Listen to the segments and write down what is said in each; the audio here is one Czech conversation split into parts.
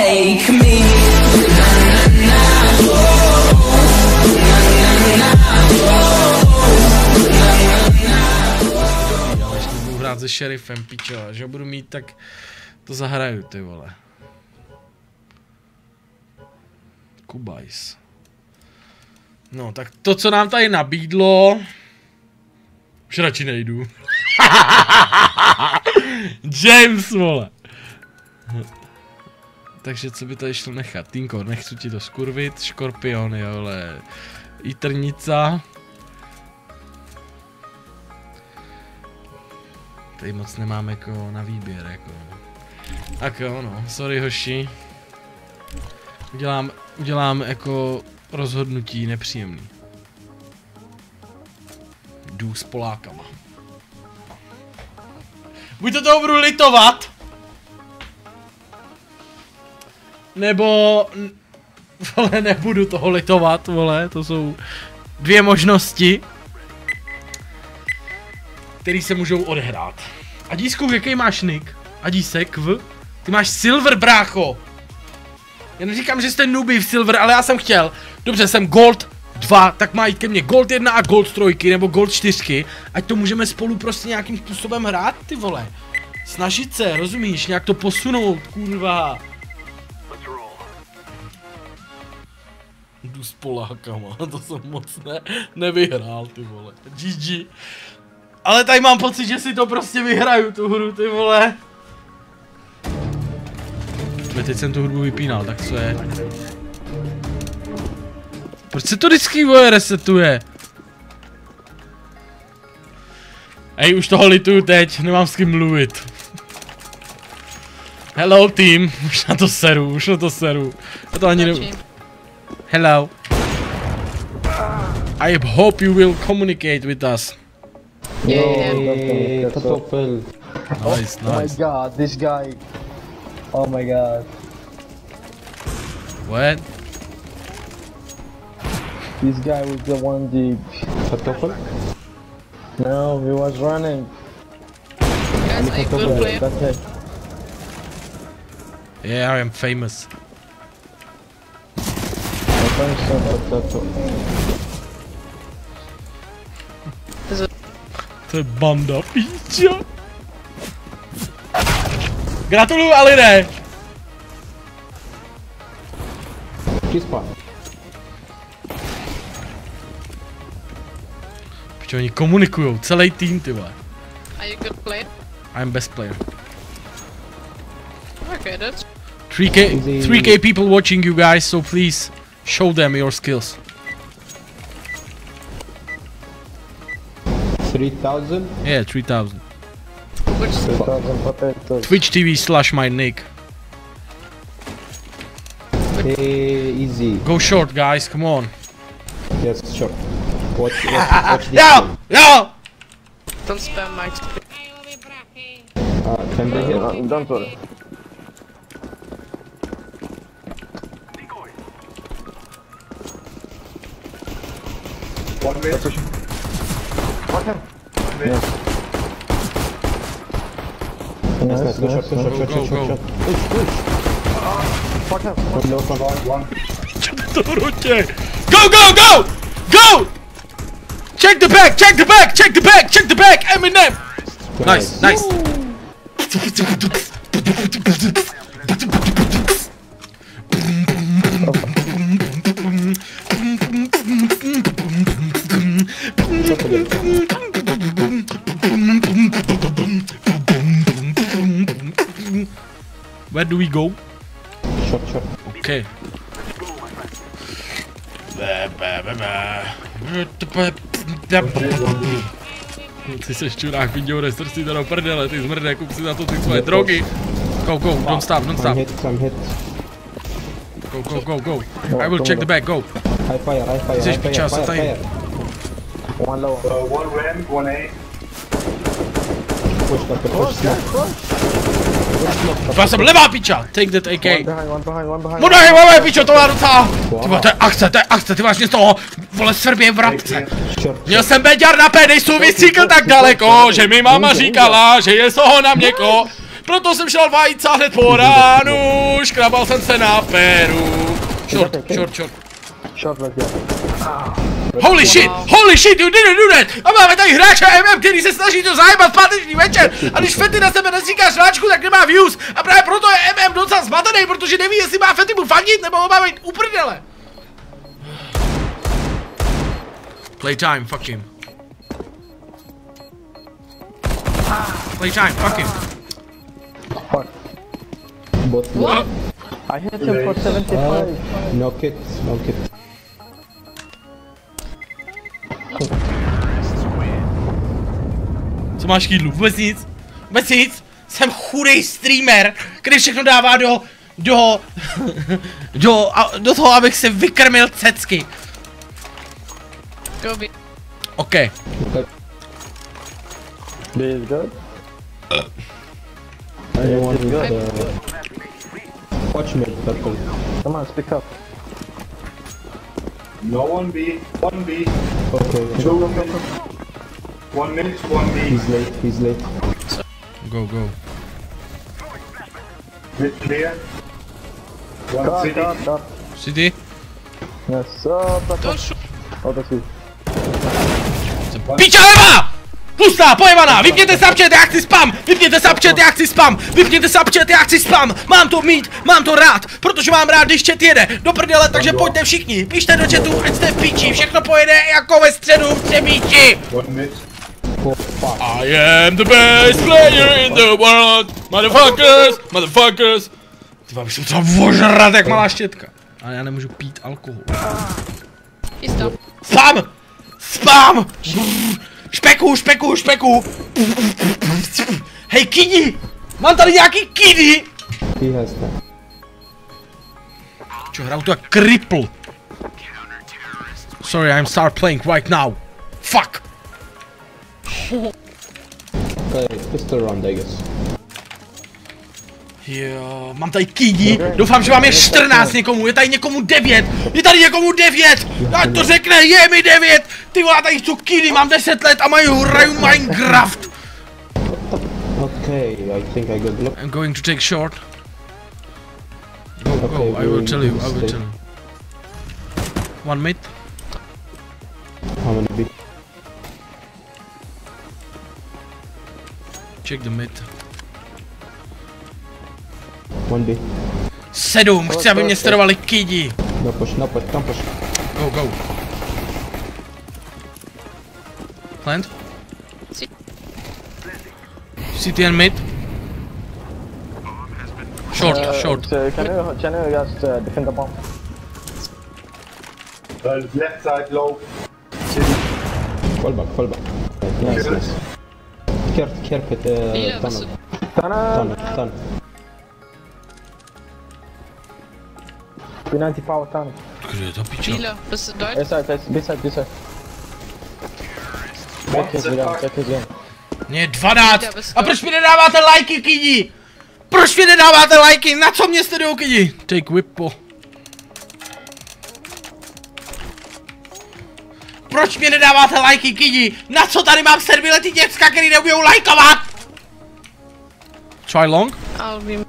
take me. Ale ještě budu hrát se šerifem, pičo, až ho budu mít, tak to zahraju, ty vole. Kubajs. No, tak to, co nám tady nabídlo... Už radši nejdu. James, vole. Takže co by tady šlo nechat? Tinko, nechci ti to skurvit. Škorpion, jo, ale... Jitrnica. Tady moc nemám jako na výběr, jako. Tak jo, no, sorry hoši. Udělám jako rozhodnutí nepříjemný. Jdu s Polákama. Buď to toho budu litovat, nebo... Vole, nebudu toho litovat, vole, to jsou dvě možnosti, které se můžou odehrát. Adísku, jaký máš nick? Adísek, ty máš silver, brácho! Já neříkám, že jste newbie v silver, ale já jsem chtěl. Dobře, jsem gold 2, tak má jít ke mně gold 1 a gold 3, nebo gold 4, ať to můžeme spolu prostě nějakým způsobem hrát, ty vole. Snažit se, rozumíš, nějak to posunout, kurva. Jdu s Polákama, to jsem moc nevyhrál, ty vole. GG. Ale tady mám pocit, že si to prostě vyhraju, tu hru, ty vole. Teď jsem tu hudbu vypínal, tak co je? Proč se to vždycky resetuje? Ej, už toho lituju teď, nemám s kým mluvit. Hello team, už na to seru. Já to ani ne... Hello. I hope you will communicate with us. Yeah. Nice, Oh nice. my god, this guy. Oh my god. What? This guy was the one the... No, he was running. Guys, are you good player? That's it. Yeah, I am famous. To je banda, píčo. Gratuluju, ale ne. Pičo, oni komunikujou, celý tým, ty vole. Are you good player? I'm best player. Okay, that's 3K people watching you guys, so please show them your skills. 3,000? Yeah, 3,000. which 3,000 potatoes. Twitch TV / my nick. Easy. Go short, guys, come on. Yes, sure. Watch this. Yo! Yo! don't spam Mike's. Can they hear? Don't worry. One way. Fuck him. Yes. Nice. Go. Fuck him. One. To vrutě. Go! Check the back, Eminem! Nice. Where do we go? Shot. Okay. Ty seš čurák, vidío, nestrč si to do prdele, ty zmrde, kup si na to ty svoje drogy. Go, don't stop. I'm hit. Go. I will check the back, go. High fire. Seš piča, se tady. One low. One ramp, one A. Push. Já jsem levá piča, take that AK. One behind. Moje pičo, to má docela. Ty vole, to je akce, ty máš mě z toho, vole, Srbě v rabce. Měl jsem beďar na P, nejsou vystříkl tak daleko, že mi máma říkala, že je z toho na měko. Proto jsem šel vajca hned po ránu, škrabal jsem se na péru. Short. Short right here. Holy shit, you didn't do that! A máme tady hráče MM, který se snaží to zajebat páteční večer. A když Fetty na sebe nezříká šráčku, tak nemá views. A právě proto je MM docela zmatený, protože neví, jestli má Fetty mu fandit, nebo ho má být u prdele. Playtime, fuck him. Playtime, fuck him. Fuck. Both. What? I hit him for 75. No kit, no kit. Co máš kýdlu? Vůbec nic. Vůbec nic. Jsem chudej streamer, který všechno dává do toho, abych si vykrmil cecky. Go B. OK. B is good. I want It's good. watch me, purple. Come on, speak up. No, one B. Okay. Two minutes. 1 minute, 1 B. He's late. Go. Mid clear. One Cut, city. cut. City? Yes, Don't shoot. Oh, that's it. Piča leva! Pustá, pojebaná! Vypněte Snapchat, já chci spam! Vypněte Snapchat, já chci spam! Vypněte Snapchat, já chci spam! Mám to mít, mám to rád, protože mám rád, když chat jede do prdele, takže pojďte všichni, pište do chatu, ať jste v píči, všechno pojede jako ve středu v Třebíči! 1 minute. I am the best player in the world! Motherfuckers! Ty bych se třeba ožrat jak malá štětka. Ale já nemůžu pít alkohol. He's down. Spam! Špeku! Hej, kidi! Mám tady nějaký kidi! He has that. Čo, hraju to jak cripple. Sorry, I'm start playing right now. Fuck! Okay, pistol round, I guess. Jo, mám tady kidi, doufám, že vám je 14 někomu, je tady někomu 9, ať to řekne, je mi 9, ty vole, tady jsou kidi, mám 10 let a hraju Minecraft. Okay, I think I got blocked. I'm going to take short. Go, I will tell you. One mid. How many bit? Check the mid. 1 bit. 7, chci, aby mě sterovali kidi. No push, come push. Go. Plant. City and mid. Short. Can you just defend the bomb? Left side low. Fall back. Nice. Carpet, tunnel. Tunnel. P90 power tunnel. Kde je to pičo? Healer. This is died. This side. Check his gun. Mně je 12. A proč mi nedáváte lajky, kidi? Proč mi nedáváte lajky? Na co mě sledujou, kidi? Take whippo. Proč mi nedáváte lajky, kidi? Na co tady mám 7letý děcka, který neumíjou lajkovat? Try long? I'll be.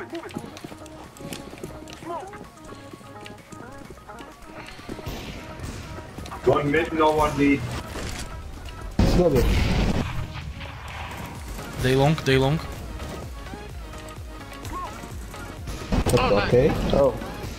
One mid, no, 1 B. Slowly. Day long. Okay. Oh.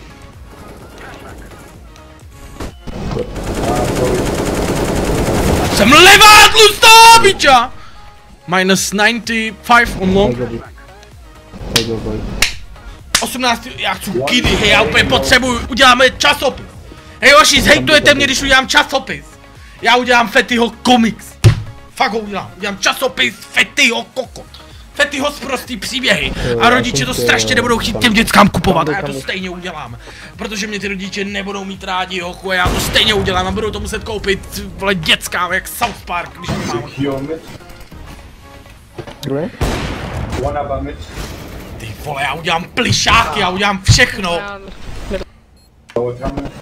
Jsem levá, tlustá, biča! Minus 95 on I long. got it. I go boy. 18, já chci kidi, hej, já úplně potřebuju, uděláme časopis. Hej hoši, zhejtujete mě, když udělám časopis. Já udělám Fettyho komiks. Fakt ho udělám časopis Fettyho kokot. Fettyho sprostý příběhy. A rodiče to strašně nebudou chtít těm dětskám kupovat a já to stejně udělám. Protože mě ty rodiče nebudou mít rádi, hochu, a já to stejně udělám a budou to muset koupit, vole, dětskám, jak South Park, když to mám. Secure mid. Green? One upper mid. Ty vole, já udělám plišáky, já udělám všechno. Lower camera.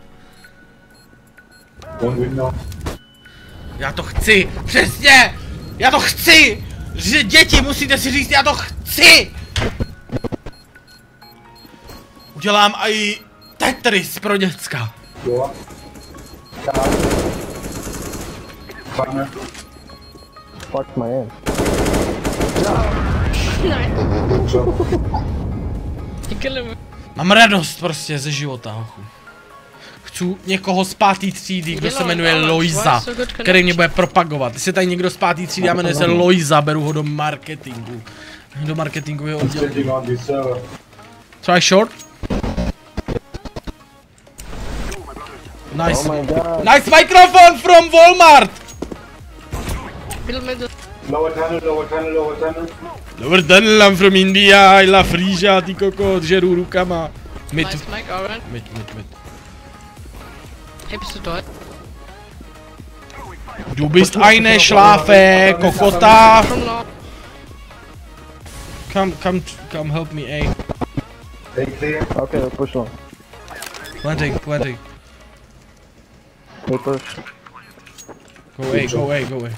One window. Já to chci, přesně! Já to chci! Že děti, musíte si říct, já to chci! Dělám i Tetris pro děcka. Door. Fange. Fuck my ass. Nein. So. You kill him. Mám radost prostě ze života, hochu. Chci někoho z 5. třídy, kdo se jmenuje Loiza, který mě bude propagovat. Jestli tady někdo z 5. třídy a jmenuje se Loiza, beru ho do marketingu. Do marketingového oddělení. Sitting on the server. Try short. Nice. Oh my god. Nice microphone from Walmart! Middle, middle. Lower tunnel, lower tunnel, lower tunnel. Lower tunnel, I'm from India, I love Frisia, ty kokot, žeru rukama. Mid. Nice, Mike, orange. Mid. Hey, bist du dort? Du bist eine Schlafe, Kokota. From long. Come help me, A. Stay clear. Okay, we push long. Planting. We push. Go A.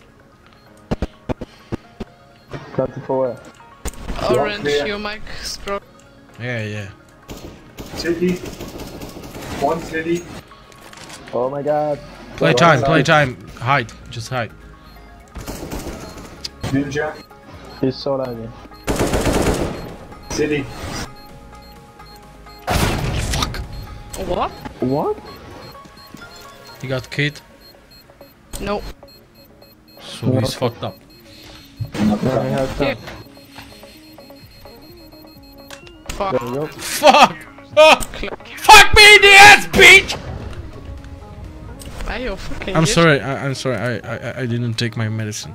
Planted for where? Orange, clear. your mic scroll. Yeah. City. One city. Oh my god. Play time. Hide, just hide. Ninja. He's so lagging. City. Fuck. What? What? He got killed, No. so he's fucked up. No, he has Here. time. Fuck. There we go. Fuck! Fuck me in the ass, bitch! Are you fucking I'm idiot? sorry. I'm sorry. I didn't take my medicine.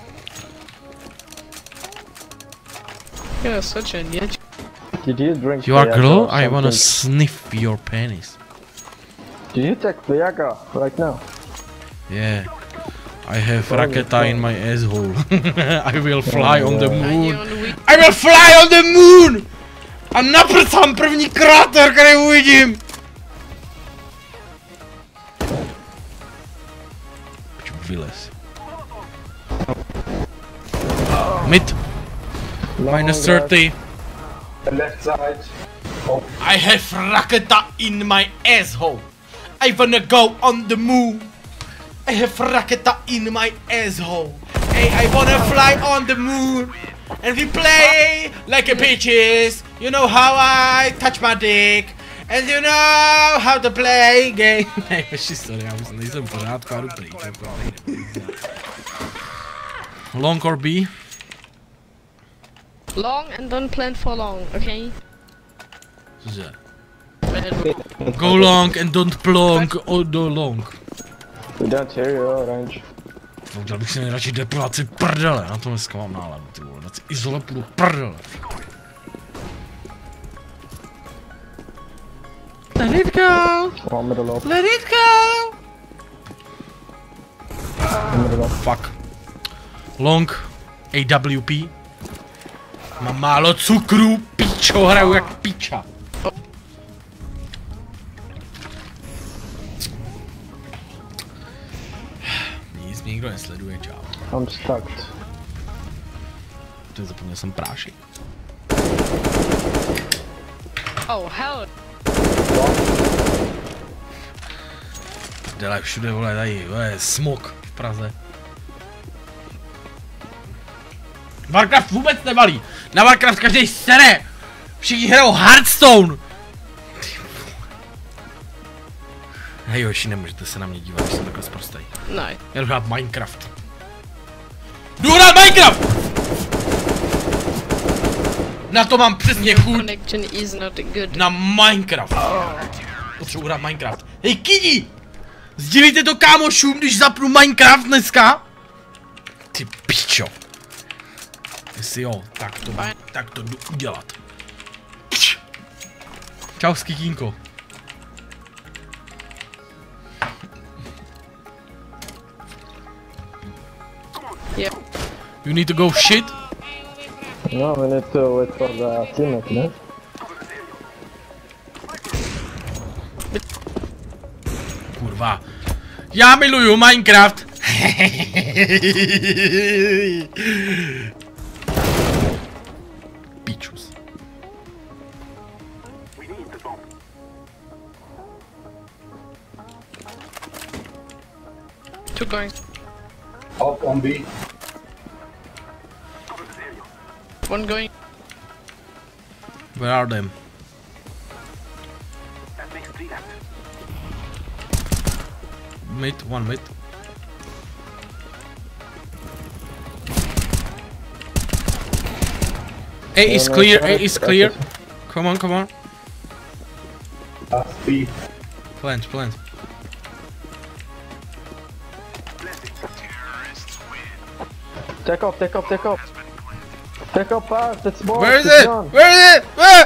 You're such an idiot. Did you drink You are Viagra girl. or I wanna something? sniff your penis. Did you take Viagra right now? Yeah. I have raketa in my asshole. I will fly on the Are you moon. on the week? I will fly on the moon! A naprcám první kráter, který uvidím! Poču, vylez. Mid. Minus 30. The left side. Oh, I have raketa in my asshole. I wanna go on the moon. I have raketa in my asshole. Hey, I wanna fly on the moon. And we play like a bitches. You know how I touch my dick. And you know how to play game. Hej, sorry, já už nejsem pořádku a jdu pryč. Long or B? Long and don't plan for long, okay? Cože? Well, Go long and don't plonk or do long. We don't hear you, Orange. No, udělal bych si nejradši depilaci prdele, na to dneska mám náladu, ty vole, dát si izole půjdu prdele. Let it go! Oh, middle up. Let it go! Middle up. Fuck. Long. AWP. Mám málo cukru, píčo, hraju jak píča. Nic mě nikdo nesleduje, čau. I'm stuck. To zapomněl jsem prášek. oh, hell. Dele všude, vole, tady, vole, smog v Praze. Warcraft vůbec nevalí. Na Warcraft každý sere. Všichni hrajou Hearthstone. Hej hoši, nemůžete se na mě dívat, když jsem takhle sprostej. Nein. Já jdu hrát Minecraft. Jdu hrát Minecraft! Na to mám přesně chuť. Connection is not good. Na Minecraft. Potřebuji hrát Minecraft. Hej kidi! Sdílíte to kámošům, když zapnu Minecraft dneska? Ty pičo. Jestli jo, tak to jdu udělat. Čau skikínko. Yeah. You need to go shit? No, we need to wait for the teammate, no? Kurva. Já miluju Minecraft. Pičus. Two going. Up on B. One going. Where are them? Mid, one mid. A is clear, A is clear. Come on, come on. Last B. Plant, plant. Take off, take off, take off. Take off fast, it's bomb. Where is it? Where is it? Where?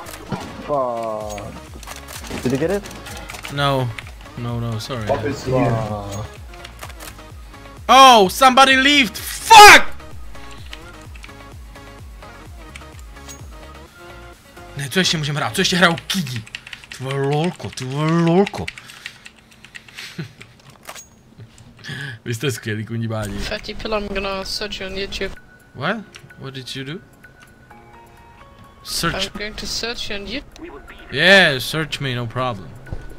Fuck. Did you get it? No. No, no, sorry. Up is here. Oh, somebody left. Fuck! Ne, co ještě můžeme hrát? Co ještě hrajou Kidi? Ty vole lolko, ty vole lolko. Vy jste skvělí kundibáni. Fatty pill, I'm gonna search you on YouTube. What? What did you do? Search. I'm going to search you on YouTube. Yeah, search me, no problem.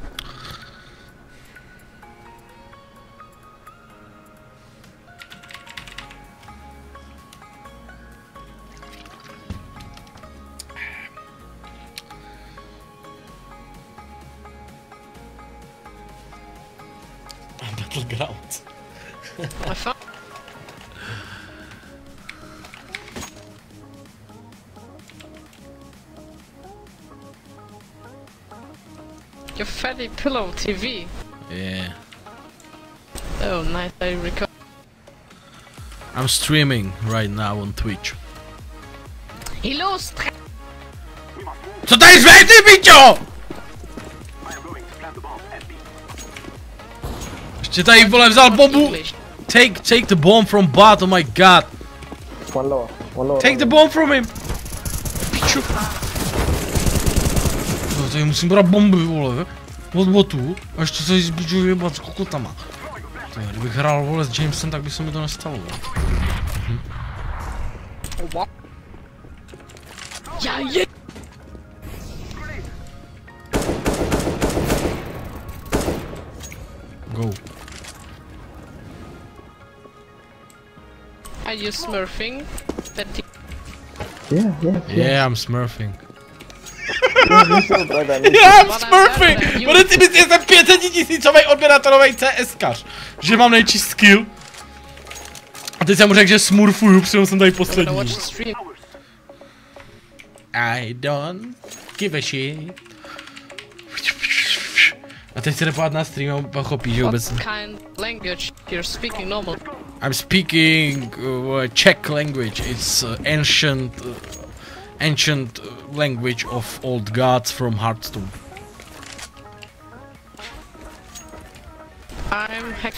Battleground. I found. Your fatty pillow TV. Yeah. Oh, nice. I record. I'm streaming right now on Twitch. He lost. Co tady zvej, ty pičo? Ještě tady vole vzal bombu. English. Take the bomb from bot, oh my god. One lower, one lower. Take the bomb from him. Piču. No, tady musím brát bomby, vole. Od botu. A ještě se zbíču vyjebat s kokotama. Tady, kdybych hrál, vole, s Jamesem, tak by se mi to nestalo, vole. Ja, je. Go. Are you smurfing? Fatty. Yeah, I'm smurfing. Me too, brother, me too. Yeah, I'm But I'm smurfing! better than you. Budete si myslet, že jsem 500 tisícový odběratelový CSkař. Že mám nejčí skill. A teď jsem mu řekl, že smurfuju, protože jsem tady I'm gonna poslední. watch the stream. I don't give a shit. A teď se jde podívat na stream a pochopí, že vůbec... What kind language you're speaking normal? I'm speaking Czech language. It's ancient language of old gods from Hearthstone. I'm hack.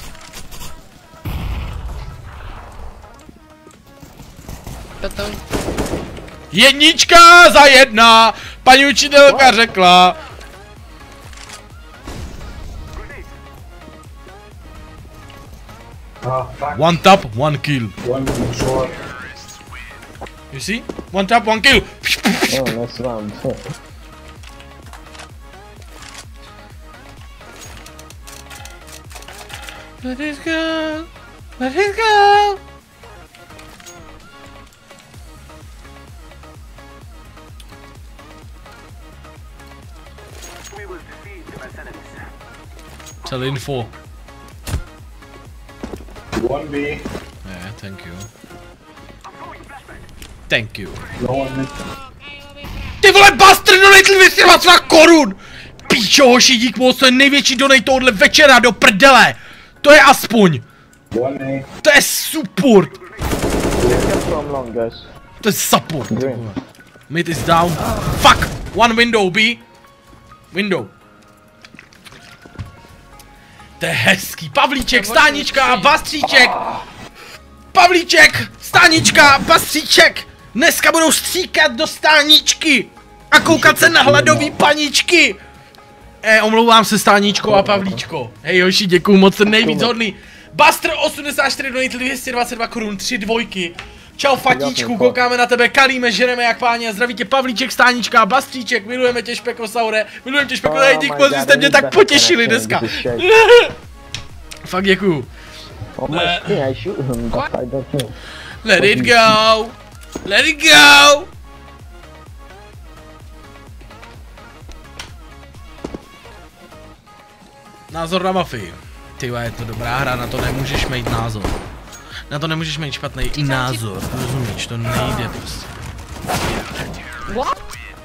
But don't. Jednička za jedna! Paní učitelka řekla. Ah, fuck. One tap, one kill. One short. You see? One tap, one kill. Oh, nice round. Let it go. Let it go. Tell info. One B. Yeah, thank you. Thank you. No one mid. Ty vole, Buster donatl 220 korun! Píčo, hoši, dík moc, to je největší donate tohohle večera, do prdele! To je aspoň! One A. To je support! Get from long, guys. To je support! ty Green. vole. Mid is down. Fuck! One window, B. Window. To je hezký. Pavlíček, stánička, bastříček! Pavlíček, stánička, bastříček! Dneska budou stříkat do stáničky! A koukat se na hladový paničky! Omlouvám se, stáničko a Pavlíčko. Hej hoši, děkuju moc, ten nejvíc hodný. Buster 84 donatl 222 korun, 3 dvojky. Čau Fatíčku, koukáme na tebe, kalíme, žereme jak páni a zdraví tě Pavlíček, stánička, Bastříček, milujeme tě Špekosaure, milujeme tě Špekosaure, dík moc, že jste mě tak potěšili dneska. Fakt děkuju. On my screen, I shoot him, but I don't know. Let it go! Let it go! Názor na mafii. Tyva, je to dobrá hra, na to nemůžeš mít názor. Na to nemůžeš mít špatný názor, rozumíš, to nejde prostě. What?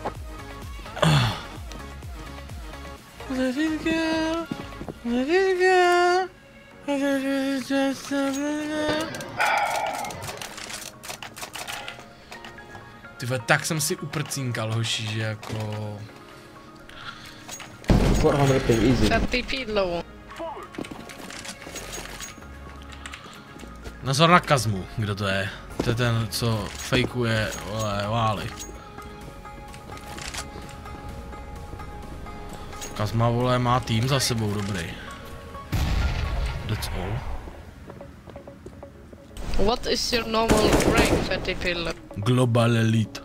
Let it go, let it go, let it just Tyve, tak jsem si uprcínkal, hoši, že jako... 400 ping, easy. 30 low. Nazor na Kazmu, kdo to je? To je ten, co fejkuje vály. Kazma, vole, má tým za sebou dobrý. That's all. What is your normal rank, Fatty Pillow? Global Elite.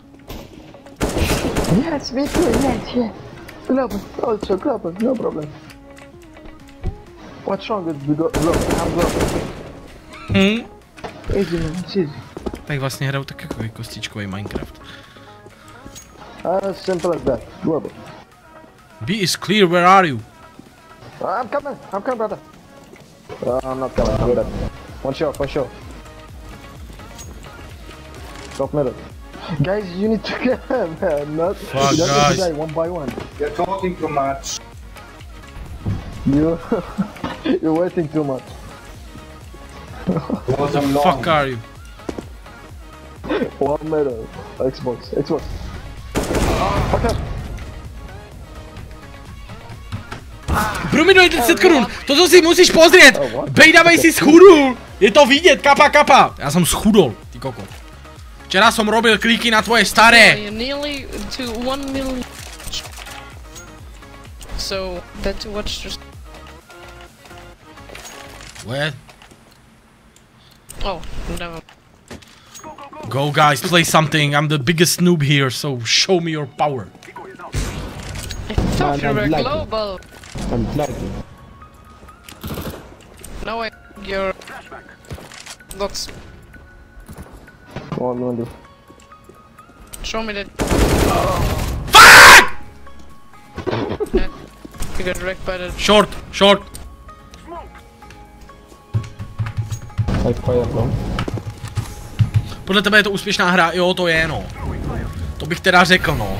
Yes, me too, yes. Global, also global, no problem. What's wrong with the global? I'm global. Easy man, it's easy. Tak vlastně hraju tak jako kostičkový Minecraft. As simple as that, global. B is clear, where are you? I'm coming, brother. I'm not coming, I'm dead. One shot. Top middle. Guys, you need to come, man. Not, Fuck, you don't need guys. to die one by one. You're talking too much. You're waiting too much. It was a long. Fuck are you? One middle. Xbox. Fuck up. Promiň, 10 korun, to si musíš pozrieť, bejdavej si schudul, je to vidět, kapa. Já jsem schudol, ty koko. Včera jsem robil kliky na tvoje staré. You're nearly to 1 million. So, better watch just. Where? Oh, never. Go guys, play something, I'm the biggest noob here, so show me your power. I thought you I'm were lagging. global. I'm lagging. Now your box. One window. Show me that. Fuck! Yeah, you got wrecked by the. Short. I fire long. Podle tebe je to úspěšná hra, jo, to je, no. To bych teda řekl, no.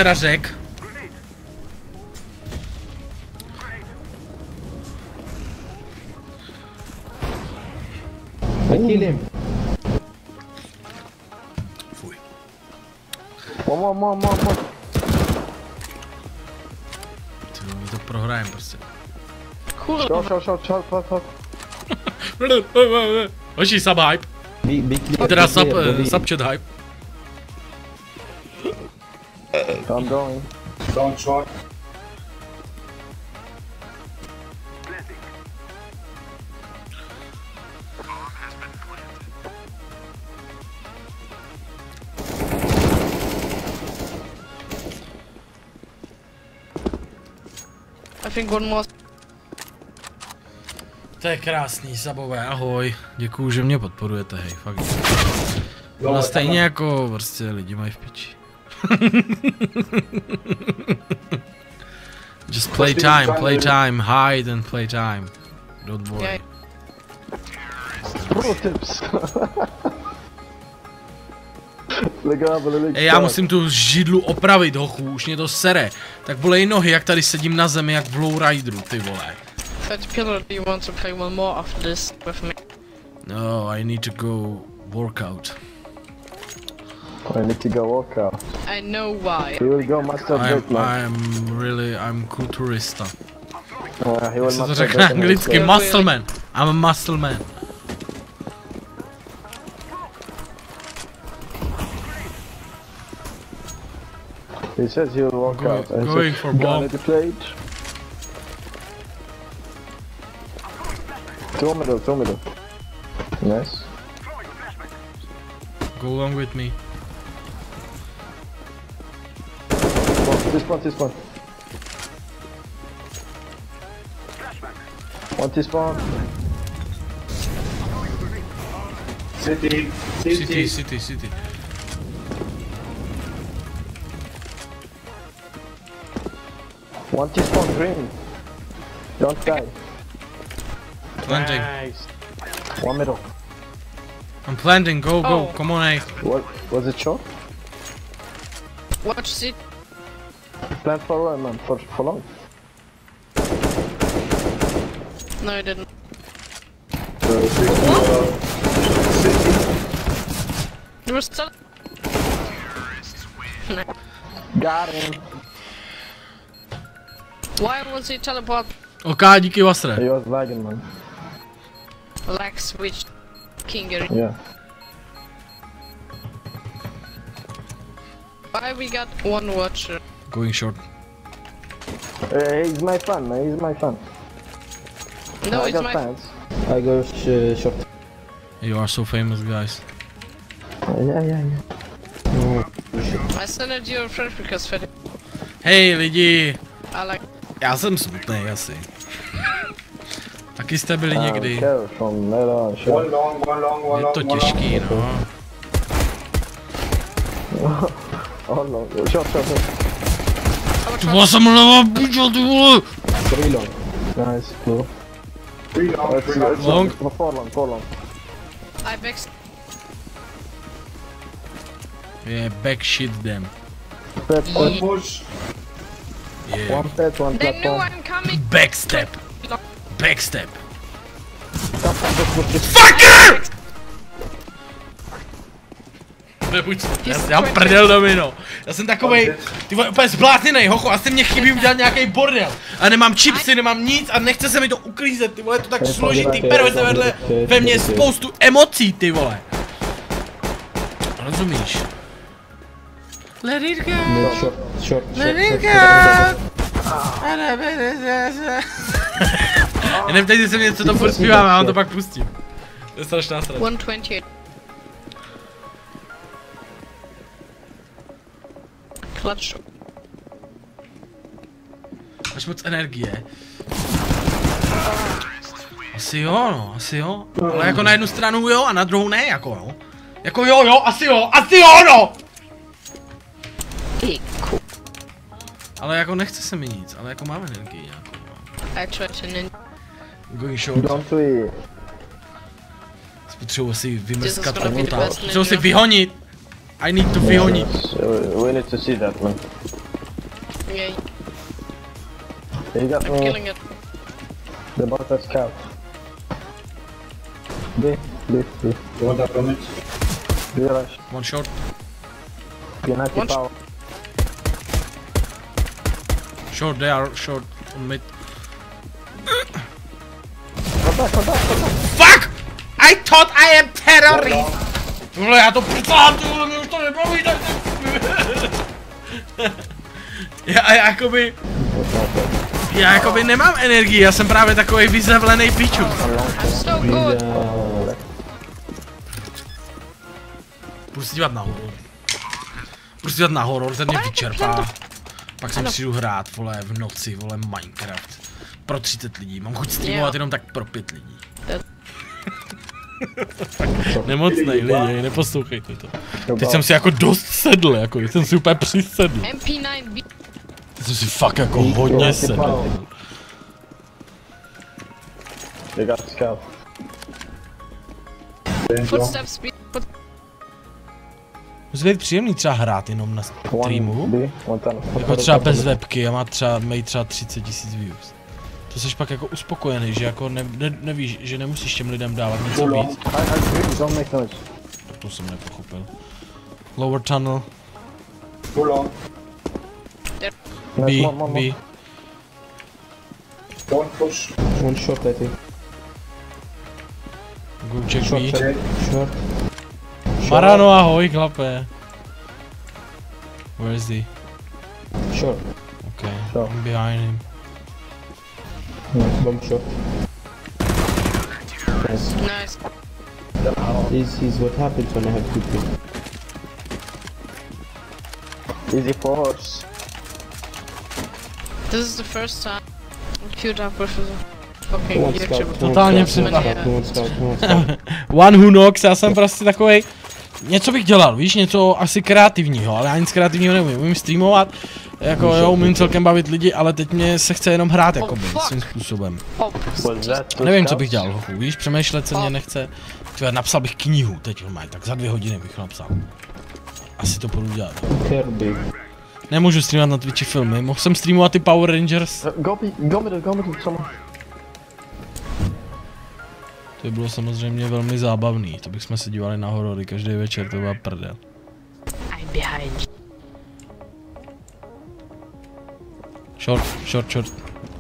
I kill him. Fuj. One. Ty, my to prohrajem prostě. Cool. Shot. Hoši, sub hype. Be clear. Teda be clear, be- sub chat hype. I'm going. Don't short. I think one more. To je krásný, sabové, ahoj. Děkuju, že mě podporujete, hej, fakt. No, No stejně jako prostě lidi mají v piči. Just play time, hide and play time. Don't worry. Yeah. Pro tips. Ej, já musím tu židlu opravit, hochu, už mě to sere. Tak bolej nohy, jak tady sedím na zemi, jak v Lowrideru, ty vole. Fatty Pillow, do you want to play one more after this with me? No, I need to go workout. I need to go walk out. I know why. He will go masturbate, man. I'm kulturista. He will Se to masturbate řekne and anglicky, he'll muscle man. I'm a muscle man. say- He says he'll walk Go- out. And he going says, for "Gun bomb." at the plate. Two middle. Nice. Go along with me. This one. One T-spawn. City. City. One T-spawn green. Don't die. Planting. One middle. I'm planting, go, Oh. come on, A. What was it short? Watch it. Plant for man, for long. No, I didn't. There was still. Got him. Why was he teleport? OK, díky Vasre. He was lagging, man. Like switch Kinger. Yeah. Why we got one watcher? Going short. He's my fan, man. He's my fan. No, I it's got my. fans. I go short. You are so famous, guys. Yeah. I sent it to your friend because Freddy. Hej lidi, I like. já jsem smutný asi. Taky jste byli někdy. Carry from there on, One sure. long, one long, one Je long, to one long. těžký, no. Oh no. Short. Ty vole, jsem levá pičo, ty vole! 3 long. Nice, cool. Three long, three long. Long. Four long. I backed. Yeah, back shit them. One push. Yeah. One pet, one They knew platform. I'm coming. Backstep. Backstep. Fucker! Nebuď, já mám prdel domino. Já jsem takovej, ty vole, úplně zblázněnej, hocho, asi mě chybí udělat nějaký bordel. A nemám chipsy, nemám nic a nechce se mi to uklízet, ty vole, je to tak složitý, perve se vedle ve mně spoustu emocí, ty vole. Rozumíš? Let it go, Short. let it go. Jenom teď se mě něco to furt zpívám a on to pak pustím. To je strašná sranda. 128. Clutch. Máš moc energie. Asi jo, no, asi jo. Ale jako na jednu stranu jo a na druhou ne, jako no. Jako jo, asi jo, no! Ale jako nechce se mi nic, ale jako mám energii nějakou, no. I tried to ninja. Going short. Don't we? Potřebuji si vymrskat This is gonna be the komputa. best Potřebuji si ninja. vyhonit. I need to vyhonit. We need to see that, man. Yeah, He got I'm me. killing it. The bot has scout. B. You want that from it? B rush. One short. United One power. Short, they are short on mid. Contact. Fuck! I thought I am terrorist! Vole, já to přicám, ty vole, mě už to nebaví, tak... Já jakoby nemám energii, já jsem právě takovej vyzevlenej piču. I'm so good. Budu si dívat na horor. Ten mě vyčerpá. Pak si přijdu hrát, vole, v noci, vole, Minecraft. Pro 30 lidí, mám chuť streamovat jenom tak pro 5 lidí. Nemocnej lidi, neposlouchejte to. Teď jsem si jako dost sedl, jako, teď jsem si úplně přisedl. MP9B. Teď jsem si fakt jako hodně sedl. They got scout. Footsteps speed. Musí být příjemný třeba hrát jenom na streamu. One B, one tunnel. Jako třeba bez webky a má třeba, mají třeba 30 000 views. To jsi pak jako uspokojený, že jako nevíš, že nemusíš těm lidem dávat něco víc. Don't make noise. To jsem nepochopil. Lower tunnel, Too long. B, More. B. Don't push. One short, I think. Go check B. Okay. Short. Marano, ahoj, chlape. Where is he? Short. Okay, Sure. I'm behind him. Bomb short. Nice. Nice. He's what happens when I have good pick. Easy force. This is the first time I queued up with fucking YouTube. Totálně Come on, scout. One who knocks, já jsem prostě takovej. Něco bych dělal, víš, něco asi kreativního, ale já nic kreativního neumím. Umím streamovat, jako jo, umím celkem bavit lidi, ale teď mě se chce jenom hrát jakoby, svým způsobem. Nevím, co bych dělal, hochu, víš, přemýšlet se mě nechce. Tvé, napsal bych knihu teď, tak za 2 hodiny bych napsal. Asi to půjdu dělat. Kirby. Nemůžu streamovat na Twitchi filmy, mohl jsem streamovat i Power Rangers. Go middle, someone. To by bylo samozřejmě velmi zábavný, to bychom se dívali na horory každý večer, to byla prdel. I'm behind. Short.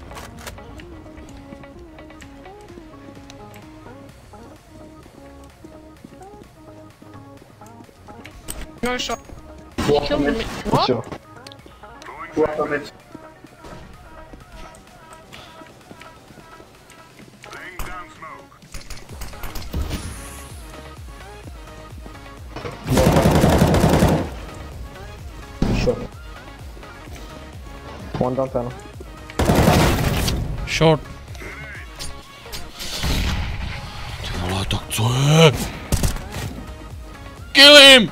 No shot. He killed me. What? Sure. Two upper mid. Sure. One down panel. Short. Ty vole, tak co je? Kill him!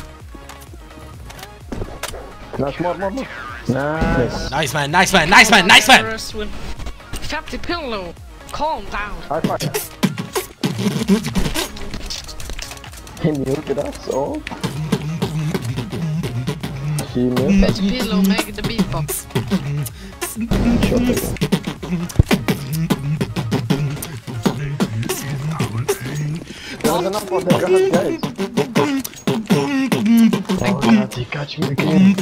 Nice, more. Nice. Nice man! First win. Fatty pillow. Calm down. High five. He muted us all. He muted. Fatty pillow make the beatbox. Shot again. There's enough of the guys. Oh, God, he catch me again.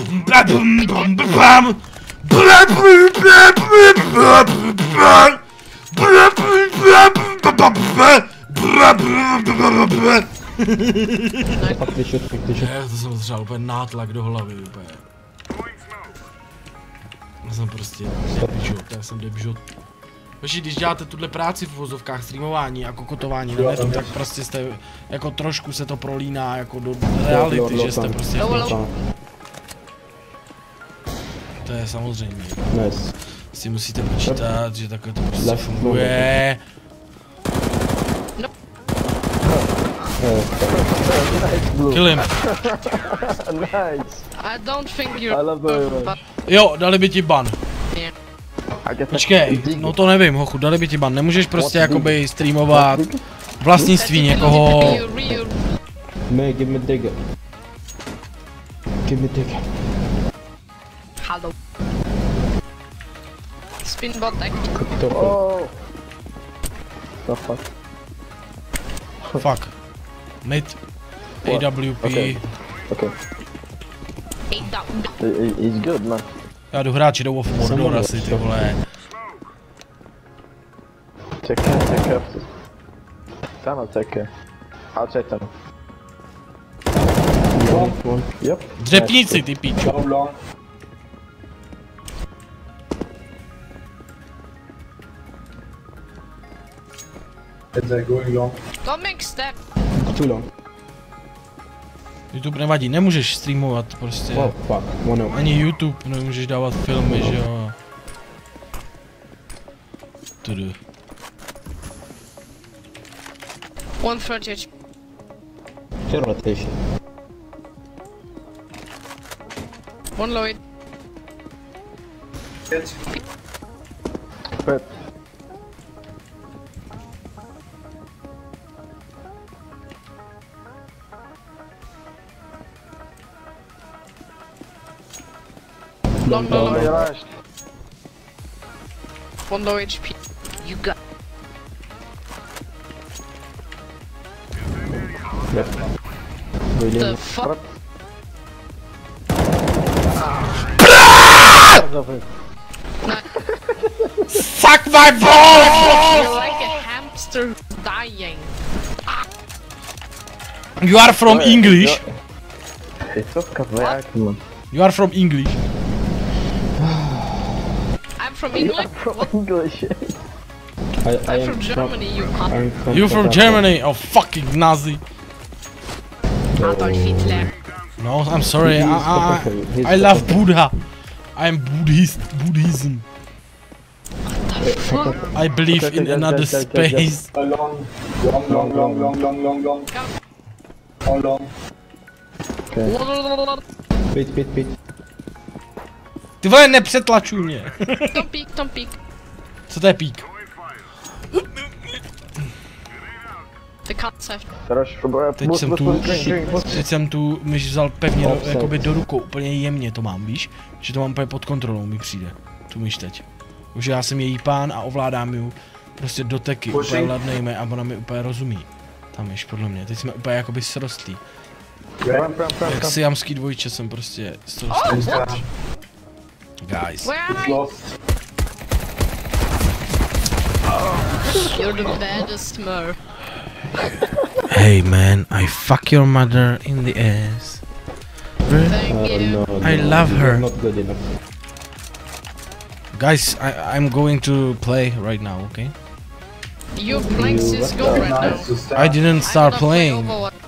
Pak ty šut. To jsem zřel úplně nátlak do hlavy úplně. Já jsem prostě debižot. Víš, když děláte tuhle práci v uvozovkách streamování a kokotování na netu, tak prostě jste, jako trošku se to prolíná jako do reality, že jste prostě to je samozřejmě. Nice. Si musíte počítat, že takhle to prostě funguje. Kill him. Nice. I don't think I you're love the way. Jo, dali by ti ban. I get Počkej, no to nevím, hochu, dali by ti ban. Nemůžeš prostě jakoby streamovat vlastnictví někoho. Man, give me digger. Hello. Spin bot act. Oh. The fuck. Fuck. Mid. AWP. Okay. He's good, man. Já jdu hráči jdou off Mordor asi, ty vole. Take care. Tunnel, take care. Outside tunnel. One. Yep. Dřepníci, ty píčo. Go long. They're going long. Don't make step. Too long. YouTube nevadí, nemůžeš streamovat prostě. Oh fuck, one out. Ani YouTube nemůžeš dávat filmy, že jo. Tudu. 130 HP. Chill rotation. One low it. Hit. But Long. Mirage. One low HP. You got. Really? The fuck? Fuck my balls! You're like a hamster dying. You are from English? It's so correct, man. You are from English? I'm from England. From English. I I'm from Germany, you cunt. You from Germany? Oh fucking Nazi. Adolf Hitler. No, I'm sorry. I love Buddha. I'm Buddhism. I believe in another space. Long. How long? Wait. Ty vole, nepřetlačuj mě. Don't peek. Co to je pík? The concept. Teď jsem tu myš vzal pevně jakoby do rukou, úplně jemně to mám, víš? Že to mám úplně pod kontrolou, mi přijde. Tu myš teď. Už já jsem její pán a ovládám ju prostě doteky, úplně ladnejme a ona mi úplně rozumí. Ta myš, podle mě. Teď jsme úplně jakoby srostlí. Jak siamský dvojče jsem prostě srostlý. Guys. You're the baddest Smurf. Hey man, I fuck your mother in the ass. Thank you. I love her. Not good enough. Guys, I'm going to play right now, okay? You're playing CSGO right now. Nice to start. I didn't start I'm not playing playing. Overwatch.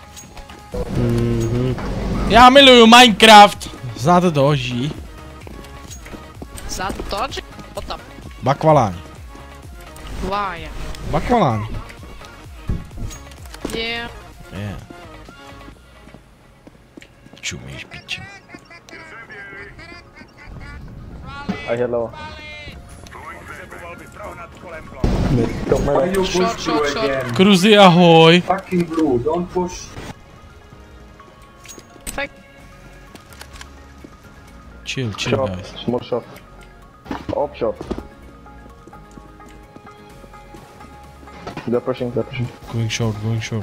Já miluju Minecraft. Znáte to, ží? Za to, že potom. Bakvaláň. Why? Bakvaláň. Yeah. Yeah. Čumíš, piče. Hello. Why you Short, push short, you short. again? Kruzi, ahoj. Fucking blue, don't push. Fuck. Chill, Shop. guys. Small shop. Op shop. They're pushing. Going short.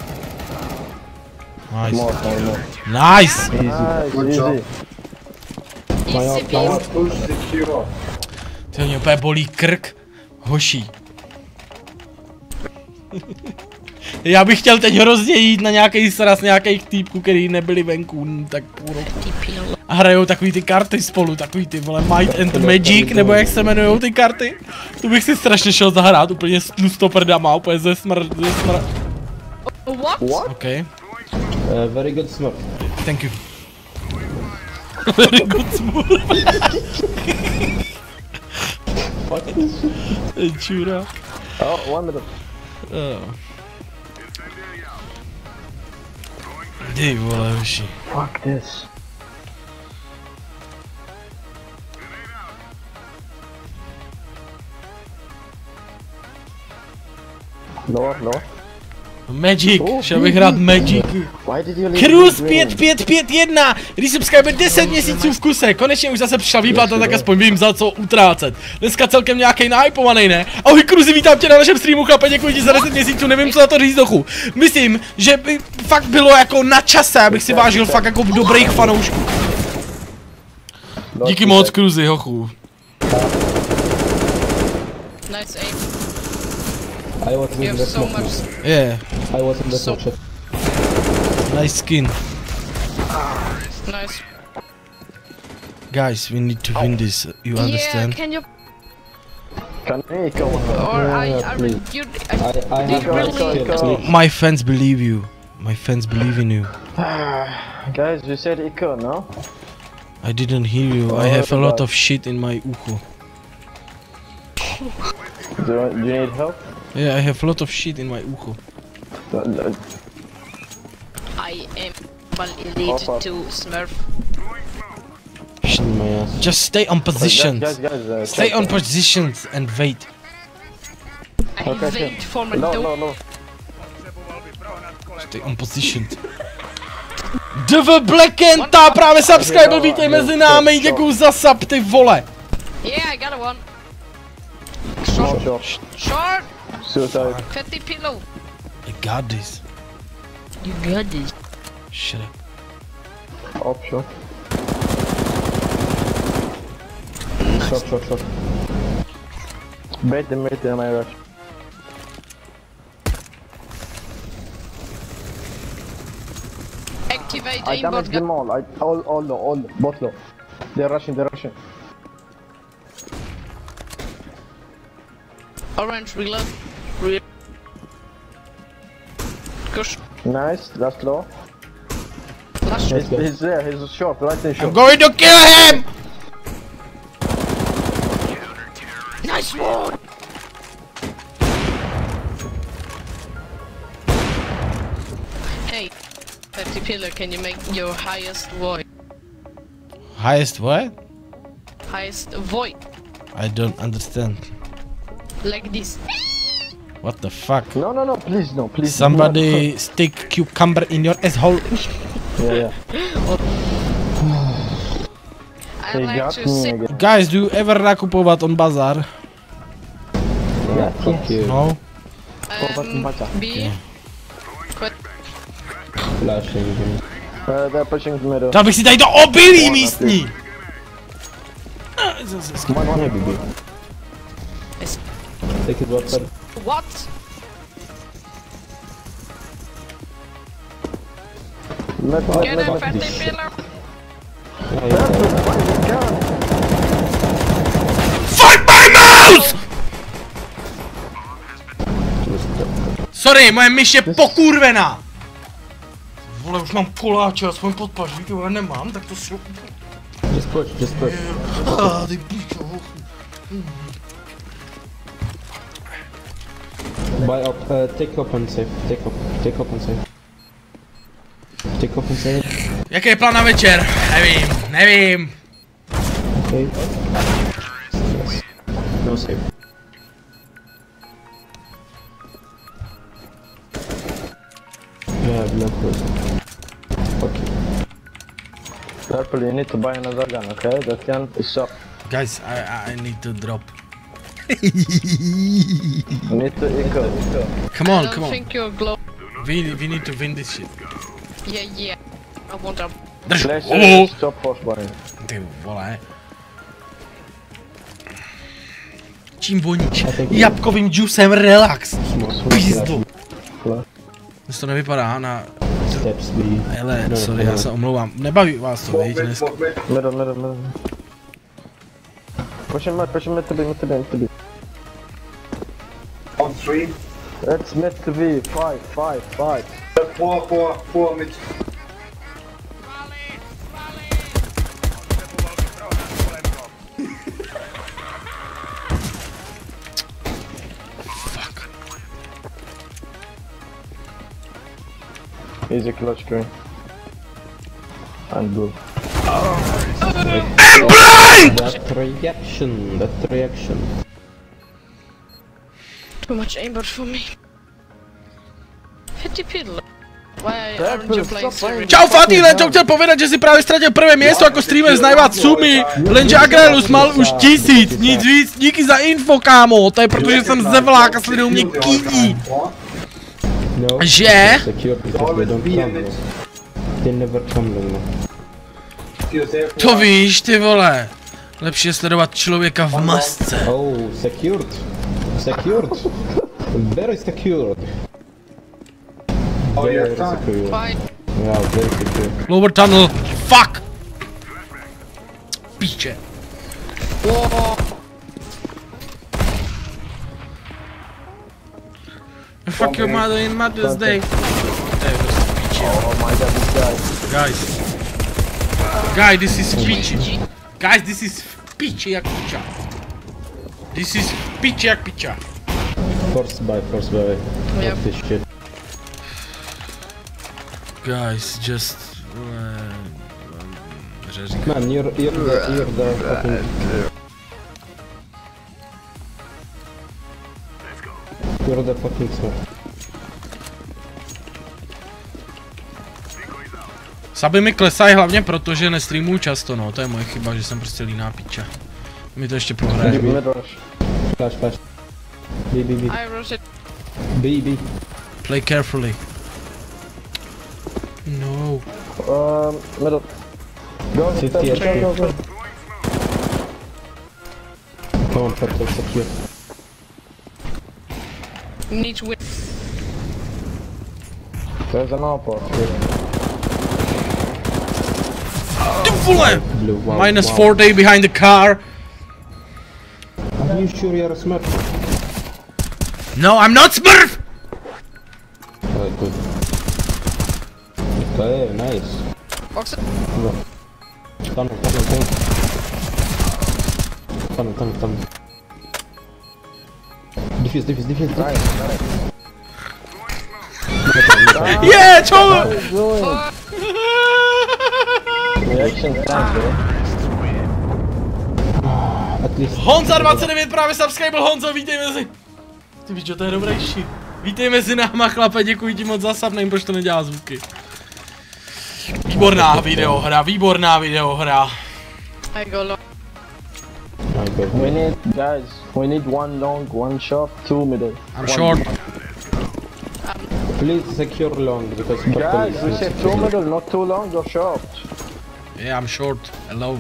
Nice. More. Nice! Good job. Easy peasy. Push secure. Ty mě úplně bolí krk. Hoší. Já bych chtěl teď hrozně jít na nějaký sraz nějakých týpků, který nebyli venku tak půl roku. A hrajou takový ty karty spolu, takový ty vole Might and Magic, nebo jak se jmenujou ty karty. To bych si strašně šel zahrát, úplně s tlustoprdama, úplně ze smrt. What? Okay. Very good smoke. Thank you. Very good smurf. Čura. Oh, 1 minute. Ty vole, hoši. Fuck this. Lower. Magic, šel bych hrát Magic. Why did you leave Cruz me green? 5551, když subscriber 10 měsíců v kuse, konečně už zase přišla výplata, tak aspoň vím za co utrácet. Dneska celkem nějaký nahypovaný, ne? Ahoj Cruzi, vítám tě na našem streamu, chlape, děkuji ti za 10 měsíců, nevím co za to říct dochu. Myslím, že by fakt bylo jako na čase, abych si vážil fakt jako dobrých fanoušků. Díky moc Cruzi, hochu. Nice aim. I was You with have the so smoke. much. Yeah, I was in the So- smoke shot. nice skin. Nice. Guys, we need to win this, you understand? Yeah, can you? Can we go? Or Yeah, please. you? I have Go, no go, skills. go. My fans believe you. My fans believe in you. Guys, you said eco, no? I didn't hear you. I have a lot of shit in my ucho. Do you need help? Yeah, I have a lot of shit in my ucho. I am related to Smurf. Shit in my ass. Just stay on positions. Guys, Stay on positions and wait. I Okay, wait for my No, dope. no. Stay on positions. DV Blackenta, právě subscribe, vítej mezi námi, děkuju za sub, ty vole. Yeah, I got a one. Short. Short. Suicide. Fatty pillow. I got this. You got this. Shut up. Op shot. Shot. Bait them my rush. Activate I aimbot damaged them gun. all. Both low. They're rushing. Orange reload. Push. Nice, that's low. Flash. He's there, he's short, right in I'm short. going to kill him! Nice one! Hey, Petty Pillar, can you make your highest voice? Highest what? Highest voice. I don't understand. Like this. What the fuck? No, no, no, please, no, please. Somebody stick cucumber in your asshole. Yeah, yeah. I They like got to me sing. again. Guys, do you ever nakupovat on bazar? Yeah, fuck you. No? B. Flashing him. They're pushing the middle. Dal bych si tady to obilí místní! One BB. Take it water. What? Get him, Petty Pillar! Fuck my mouse! Sorry, moje myš je pokurvená! Vole, už mám koláče, aspoň podpaží, ty vole, nemám, tak to si... Just push, just push. Ty píčo. Buy up, take up and save. Take up and save. Take up and save. Jaký je plán na večer? Nevím. Okay. No save. Yeah, no push. Okay. Purple, you need to buy another gun, okay? That gun is up. Guys, I need to drop. You need to eco. Come I on, don't come on. think you're glow. We need to win this shit. Yeah. I want a. Drž! Flash, Oh! stop force buying. Ty vole. Čím voníš? Jabkovým džusem relax. Pizdu. Dnes to nevypadá na... Steps B. Hele, sorry, já se omlouvám. Nebaví vás to, víš, dnes. Middle. Push him mid to B. On 3. It's mid to B. Fight. 4 mid. Fuck. Easy clutch green. And blue. That reaction. Too much aimbot for me. Petty Pillar. Why aren't you playing serious? Čau Fatýle, to chtěl povědět, že si právě ztratil prvé místo jako streamer z Najva Tsumi, lenže Agrelus mal už 1000, nic víc, díky za info, kámo, to je protože jsem zevlák a sledujou mě kýní. No. Že? Secure because they don't come. They never come long. To víš, ty vole. Lepší je sledovat člověka v masce. Oh, secured. Very secured. Oh, Very yeah, secure. Fine. Yeah, very secure. Lower tunnel, fuck! Píče. Fuck your mother in Mother's Day. To je prostě píče. Oh my god, this guy. Guys, this is píči. Guys, this is píči jak piča. This is píči jak piča. Force buy. Yep. Fuck this shit. Guys, just... Man, you're the fucking... You're the fucking smart. Saby mi klesají hlavně proto, že nestreamuju často, no, to je moje chyba, že jsem prostě líná piča. Mi to ještě prohraje. Mid rush. Flash. B. I rush it. B. Play carefully. No. Middle. Go, City, go. Come on, Purple, secure. Need to win. There's an outpost here. Ty vole! Blue, wow, Minus wow. 4 day behind the car. Are you sure you're a smurf? No, I'm not Smurf! Good. Okay, nice. Box it. Tunnel. Defuse. Je, čo? Reaction time, bro. At least. Honza 29 právě subscribe, Honzo, vítej mezi... Ty víš, že to je dobrý shit. Vítej mezi náma, chlape, děkuji ti moc za sub, nevím, proč to nedělá zvuky. Výborná videohra. I go long. We need, guys, we need one long, one short, two middle. I'm short. Please secure long because Guys, we said two middle, not too long or short. Yeah, I'm short. Alone.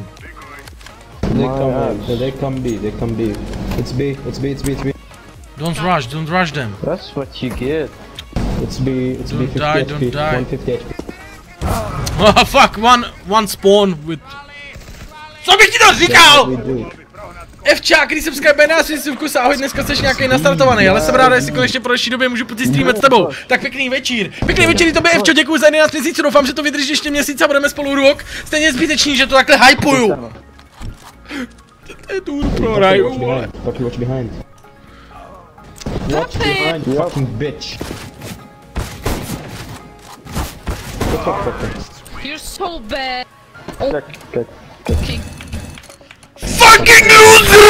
They come B. It's B. Don't rush them. That's what you get. It's B. Don't 50 die, HP. don't die. 150 HP. Oh fuck, one spawn with... Co bych ti to říkal? We do. Fčák, když subscribe nás si vkus, ahoj, dneska jsi nějaký nastartovaný, ale jsem rád, jestli konečně po další době můžu streamet s tebou. Tak pěkný večer i tobě, Fčo, děkuji za 11 měsíců, doufám, že to vydrží ještě měsíc a budeme spolu rok. Stejně zbytečný, že to takhle hypuju. To je důr pro raju. Watch behind. Watch behind, fucking bitch. You're so bad. Check. Fucking loser!